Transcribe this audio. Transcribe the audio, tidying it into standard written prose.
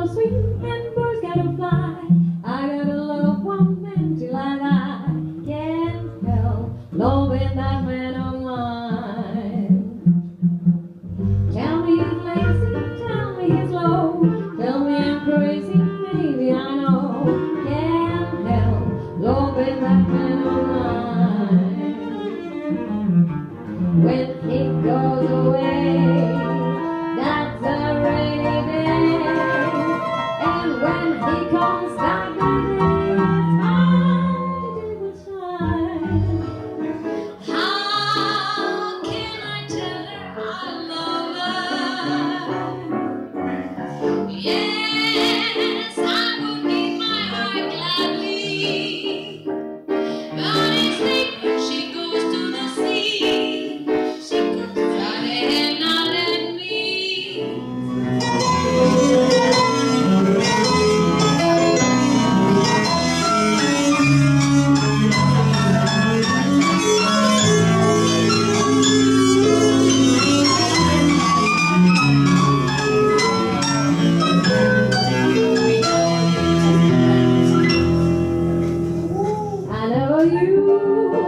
sweet and birds gotta fly. I gotta love one man till I die. Can't help loving that man of mine. Tell me he's lazy, tell me he's low, tell me I'm crazy, maybe I know. Can't help loving that man of mine. When he goes away, that's a rainy day, and when he comes back again, it's time to take a sigh. How can I tell her I love her? Yes, I would give my heart gladly, but instead when she goes to the sea, she goes right ahead, not at me. I know you